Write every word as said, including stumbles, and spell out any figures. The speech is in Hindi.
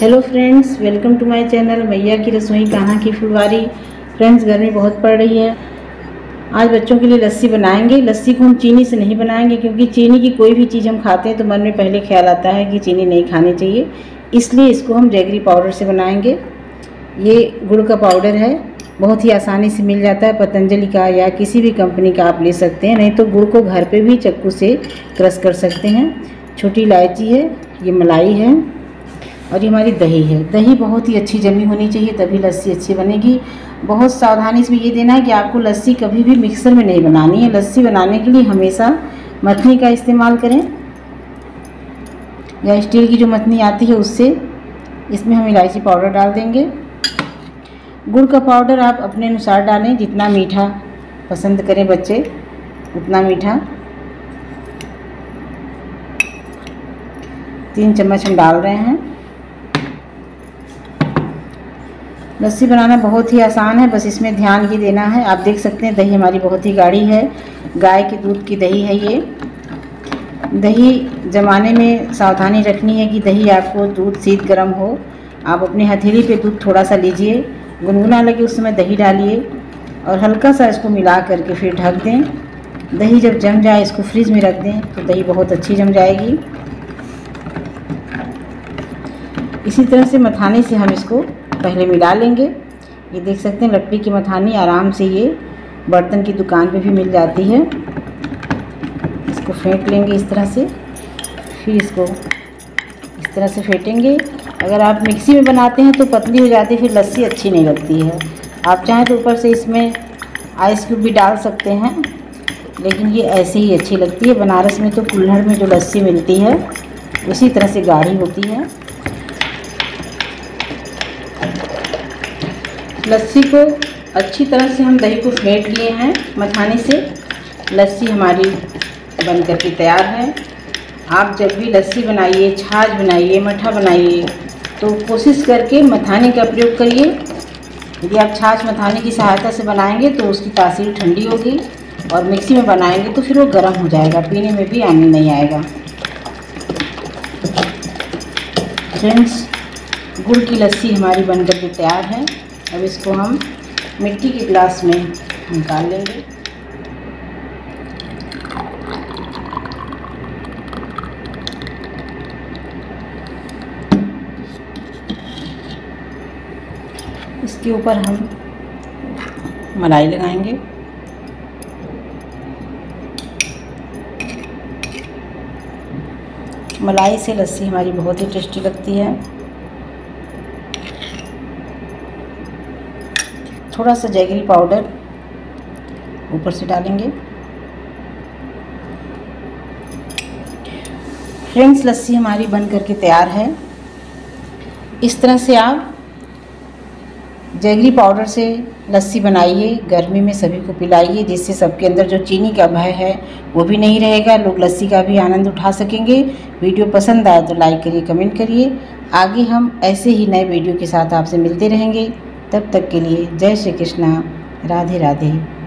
Hello friends, welcome to my channel मैया की रसोई कहाँ की फुलवारी। फ्रेंड्स, गर्मी बहुत पड़ रही है। आज बच्चों के लिए लस्सी बनाएंगे। लस्सी को हम चीनी से नहीं बनाएंगे, क्योंकि चीनी की कोई भी चीज़ हम खाते हैं तो मन में पहले ख्याल आता है कि चीनी नहीं खानी चाहिए। इसलिए इसको हम जैगरी पाउडर से बनाएंगे। ये गुड़ का पाउडर है, बहुत ही आसानी से मिल जाता है। पतंजलि का या किसी भी कंपनी का आप ले सकते हैं, नहीं तो गुड़ को घर पे भी चक्कू से क्रश कर सकते हैं। छोटी इलायची है, ये मलाई है और ये हमारी दही है। दही बहुत ही अच्छी जमी होनी चाहिए, तभी लस्सी अच्छी बनेगी। बहुत सावधानी इसमें ये देना है कि आपको लस्सी कभी भी मिक्सर में नहीं बनानी है। लस्सी बनाने के लिए हमेशा मथनी का इस्तेमाल करें, या स्टील की जो मथनी आती है उससे। इसमें हम इलायची पाउडर डाल देंगे। गुड़ का पाउडर आप अपने अनुसार डालें, जितना मीठा पसंद करें बच्चे उतना मीठा। तीन चम्मच हम डाल रहे हैं। लस्सी बनाना बहुत ही आसान है, बस इसमें ध्यान ये देना है। आप देख सकते हैं दही हमारी बहुत ही गाढ़ी है, गाय के दूध की दही है ये। दही जमाने में सावधानी रखनी है कि दही आपको दूध शीत गर्म हो। आप अपनी हथेली पे दूध थोड़ा सा लीजिए, गुनगुना लगे उस समय दही डालिए और हल्का सा इसको मिला करके फिर ढक दें। दही जब जम जाए इसको फ्रिज में रख दें तो दही बहुत अच्छी जम जाएगी। इसी तरह से मथानी से हम इसको पहले मिला लेंगे। ये देख सकते हैं लकड़ी की मथानी आराम से ये बर्तन की दुकान पे भी मिल जाती है। इसको फेंट लेंगे इस तरह से, फिर इसको इस तरह से फेंटेंगे। अगर आप मिक्सी में बनाते हैं तो पतली हो जाती है, फिर लस्सी अच्छी नहीं लगती है। आप चाहें तो ऊपर से इसमें आइस क्यूब भी डाल सकते हैं, लेकिन ये ऐसे ही अच्छी लगती है। बनारस में तो कुल्हड़ में जो लस्सी मिलती है उसी तरह से गाढ़ी होती है। लस्सी को अच्छी तरह से हम दही को फेंट लिए हैं मथानी से। लस्सी हमारी बनकर के तैयार है। आप जब भी लस्सी बनाइए, छाछ बनाइए, मट्ठा बनाइए तो कोशिश करके मथानी का प्रयोग करिए। यदि आप छाछ मथानी की सहायता से बनाएंगे तो उसकी तासीर ठंडी होगी, और मिक्सी में बनाएंगे तो फिर वो गर्म हो जाएगा, पीने में भी आनंद नहीं आएगा। फ्रेंड्स, गुड़ की लस्सी हमारी बनकर के तैयार है। अब इसको हम मिट्टी के गिलास में निकाल लेंगे। इसके ऊपर हम मलाई लगाएंगे। मलाई से लस्सी हमारी बहुत ही टेस्टी लगती है। थोड़ा सा जैगरी पाउडर ऊपर से डालेंगे। फ्रेंड्स, लस्सी हमारी बन करके तैयार है। इस तरह से आप जैगरी पाउडर से लस्सी बनाइए, गर्मी में सभी को पिलाइए, जिससे सबके अंदर जो चीनी का भय है वो भी नहीं रहेगा। लोग लस्सी का भी आनंद उठा सकेंगे। वीडियो पसंद आए तो लाइक करिए, कमेंट करिए। आगे हम ऐसे ही नए वीडियो के साथ आपसे मिलते रहेंगे। तब तक के लिए जय श्री कृष्णा, राधे राधे।